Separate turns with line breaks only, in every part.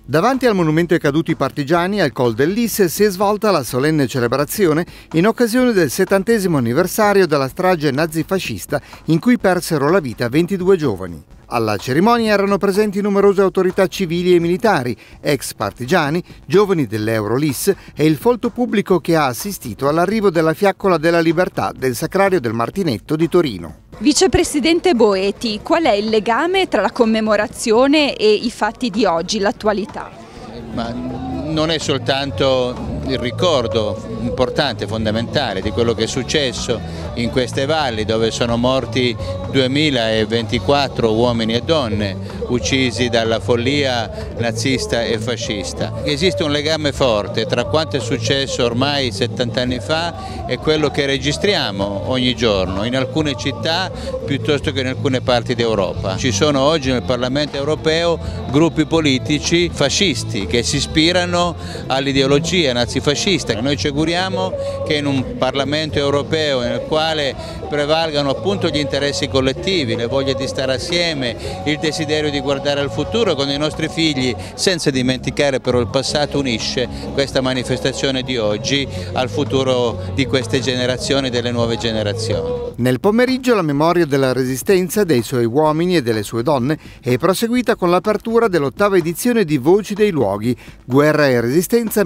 Davanti al monumento ai caduti partigiani al Col del Lis si è svolta la solenne celebrazione in occasione del 70° anniversario della strage nazifascista in cui persero la vita 22 giovani. Alla cerimonia erano presenti numerose autorità civili e militari, ex partigiani, giovani dell'Eurolis e il folto pubblico che ha assistito all'arrivo della Fiaccola della Libertà del Sacrario del Martinetto di Torino.
Vicepresidente Boeti, qual è il legame tra la commemorazione e i fatti di oggi, l'attualità?
Non è soltanto il ricordo importante, fondamentale di quello che è successo in queste valli dove sono morti 2024 uomini e donne uccisi dalla follia nazista e fascista. Esiste un legame forte tra quanto è successo ormai 70 anni fa e quello che registriamo ogni giorno in alcune città piuttosto che in alcune parti d'Europa. Ci sono oggi nel Parlamento europeo gruppi politici fascisti che si ispirano all'ideologia nazifascista. Noi ci auguriamo che in un Parlamento europeo nel quale prevalgano appunto gli interessi collettivi, le voglie di stare assieme, il desiderio di guardare al futuro con i nostri figli, senza dimenticare però il passato, unisce questa manifestazione di oggi al futuro di queste generazioni, delle nuove generazioni.
Nel pomeriggio la memoria della Resistenza, dei suoi uomini e delle sue donne è proseguita con l'apertura dell'8ª edizione di Voci dei Luoghi, Guerra e Resistenza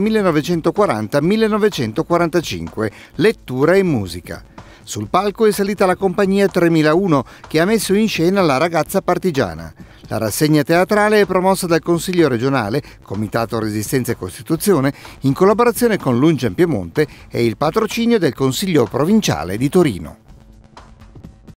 1940-1945, lettura e musica. Sul palco è salita la compagnia 3001 che ha messo in scena La ragazza partigiana. La rassegna teatrale è promossa dal Consiglio regionale, Comitato Resistenza e Costituzione, in collaborazione con l'Uncem Piemonte e il patrocinio del Consiglio provinciale di Torino.